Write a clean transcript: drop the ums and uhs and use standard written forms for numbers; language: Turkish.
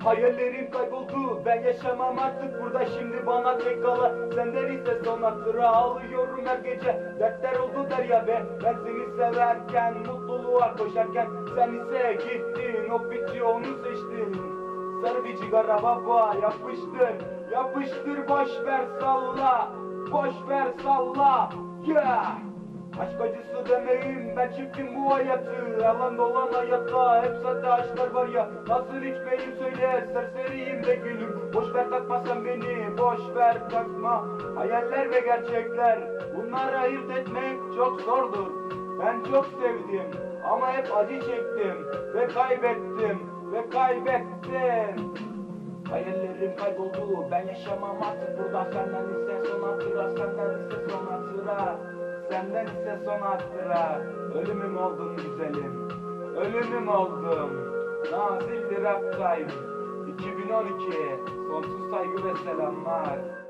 Hayallerim kayboldu, ben yaşamam artık burada. Şimdi bana tek kala senden ise son hatıra. Ağlıyorum her gece, dertler oldu derya be. Ben seni severken, mutluluğa koşarken, sen ise gittin, o bitti onu seçtin. Sarı bir cigara baba, yapıştır boş ver salla, boş ver salla, yeah. Aşk acısı demeyim, ben çıktım bu hayatı. Yalan dolan hayatta hep sahte aşklar var ya. Nasıl içmeyim söyle, serseriyim de gülüm. Boş ver takma sen beni, boş ver takma. Hayaller ve gerçekler, bunları ayırt etmek çok zordur. Ben çok sevdim ama hep acı çektim ve kaybettim. Hayallerim kayboldu, ben yaşamam artık burada. Senden ise son hatıra, senden ise son hatıra. Ölümüm oldun güzelim, ölümüm oldum. Nazilli Rap Time 2012, sonsuz saygı ve selamlar.